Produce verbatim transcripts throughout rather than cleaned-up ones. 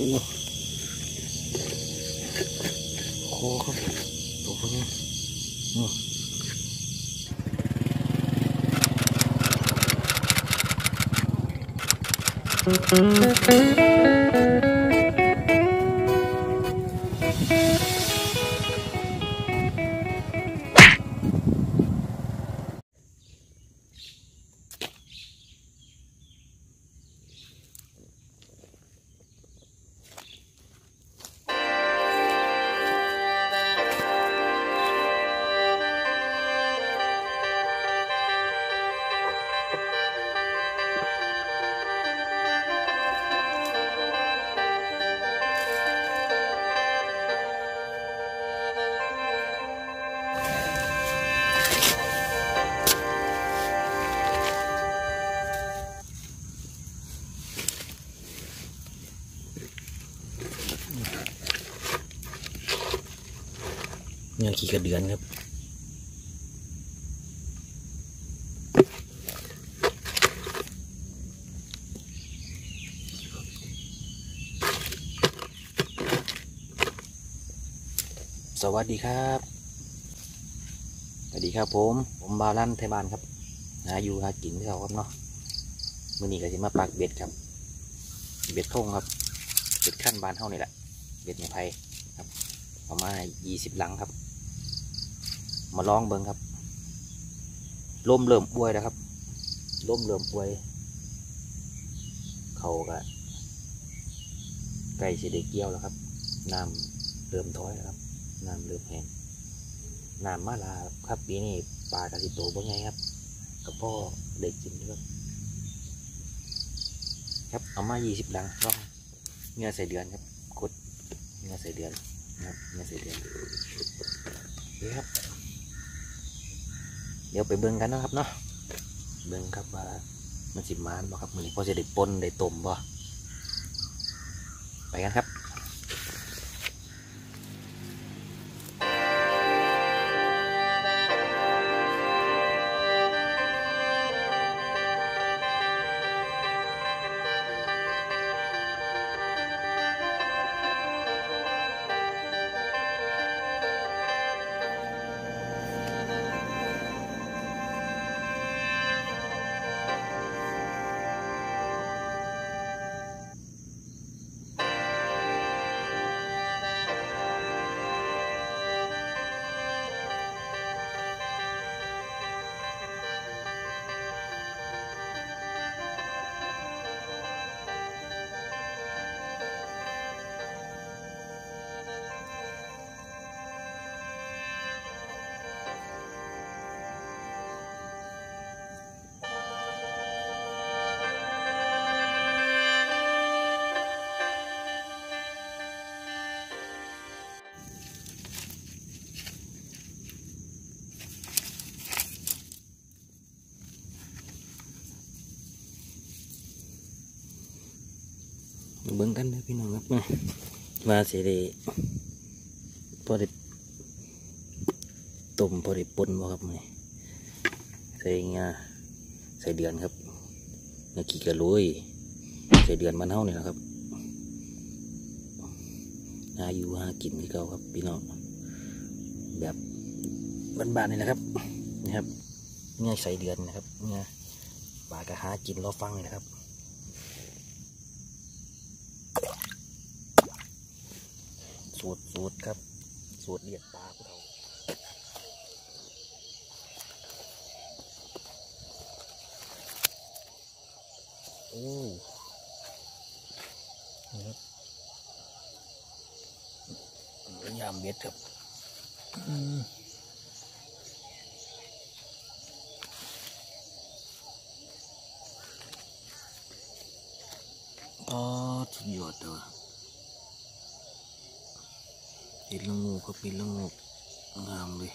โคครับตัวนี้นี่เนี่ยขี้กระเดือนครับสวัสดีครับสวัสดีครับผมผมบาวลั่นไทยบ้านครับหาอยู่หากินที่เราครับเนาะมื่อนี้ก็จะมาปักเบ็ดครับเบ็ดทงครับเบ็ดขั้นบานเท่านี่แหละเบ็ดไม้ไผ่ครับประมาณยี่สิบหลังครับมาลองเบิ้งครับลมเริ่มป่วยแล้วครับลมเริ่มป่วยเขาก็ไก่สิได้เกี่ยวแล้วครับน้ำเริ่มถอยแล้วครับน้ำเริ่มแห้งน้ำมาลาครับปีนี้ปลากระสิโตบ่ไงครับกับพ่อได้กินครับครับเอามายี่สิบหลังลองเนื้อใส่เดือนครับกดเนื้อใส่เดือนนะครับเนื้อใส่เดือนนี่ครับเดี๋ยวไปเบิ่งกันนะครับเนาะเบิ่งครับว่ามันสิมานบ่ครับมือนี้พอจะได้ปนได้ต้มบ่ไปกันครับเบิ่งกันนะพี่น้องครับมาเสียดีพอได้ต้มพอได้ปนบ่ครับนี่ใส่งาใส่เดือนครับเนื้อขี้กระลุยใส่เดือนมันเท่านี่แหละครับหาอยู่หากินที่เขาครับพี่น้องแบบบ้านๆนี่แหละครับนี่ครับเนี่ยใส่เดือนนะครับเนี่ยปลากระหากินรอฟังนี่นะครับสูตรสูตรครับสูตรเลียดปลาพวกเราโอ้นี่ครับยามเบ็ดครับอืมอ๋อสุดยอดเลยเป็นละงูก็เป็นละงูงามเลย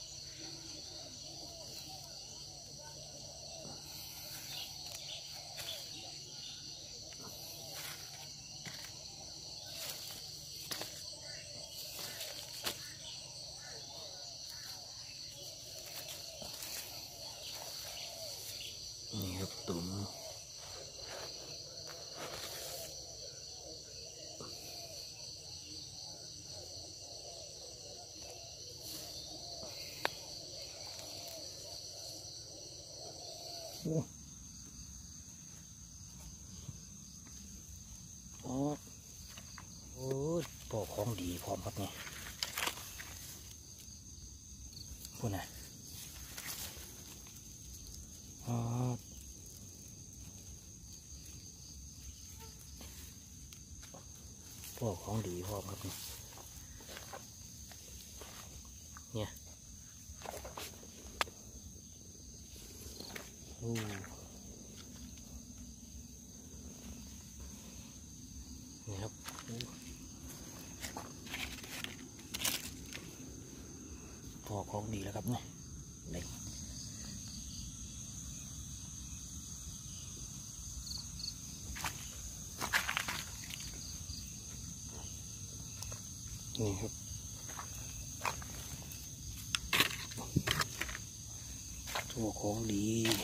นี่ครับตุ่มโอ้โอ้ปอกของดีพร้อมครับนี่พูดนะอ๋อปอกของดีพร้อมครับนี่เนี่ยโอ้นี่ครับพอของดีแล้วครับนี่นี่นี่ครับตัวของดี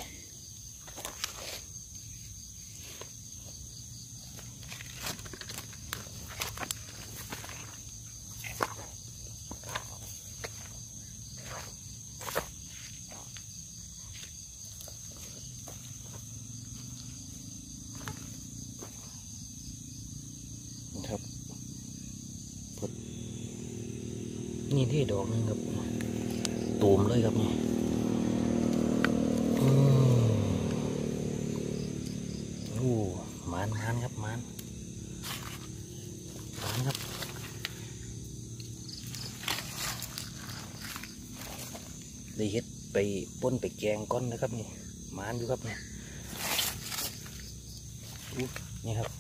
ครับนี่ที่ดอกนึงครับตูมเลยครับนี่อืมโอ้มันมันครับมันมันครับได้เฮ็ดไปป่นไปแกงก้อนนะครับนี่มันอยู่ครับนี่อู้นี่ครับ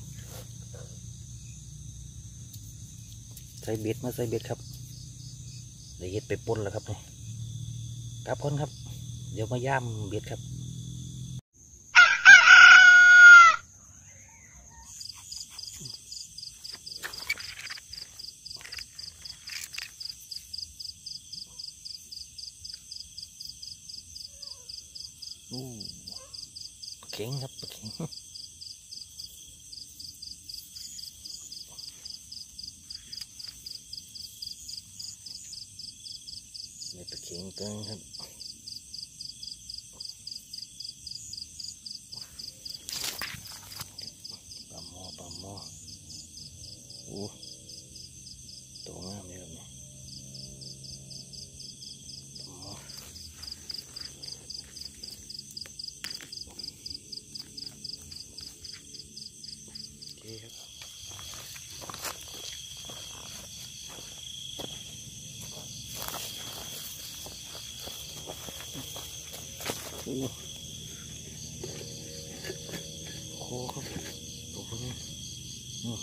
ใส่เบ็ดมาใส่เบ็ดครับได้เฮ็ดไปป่นแล้วครับนี่กลับคนครับเดี๋ยวมาย่ามเบ็ดครับอู้ปลาเข็งครับปลาเข็งนี่ปลาเข็งตัวนึงครับปลาหม้อปลาหม้ออู้ตัวงามเลยครับนี่ปลาหม้อโอเคครับอู้โคครับตัวนี้นี่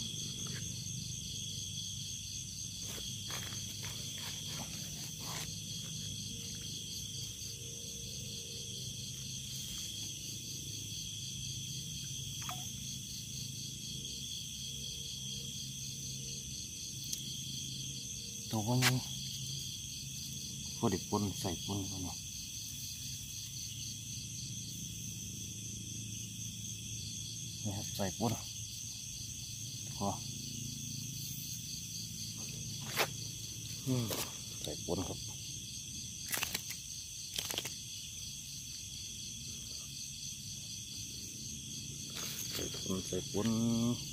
ตัวนี้พอเด็กปนใส่ปนเขาเนาะนี่ครับใส่ปนพออืมใส่ปนครับใส่ปนใส่ปน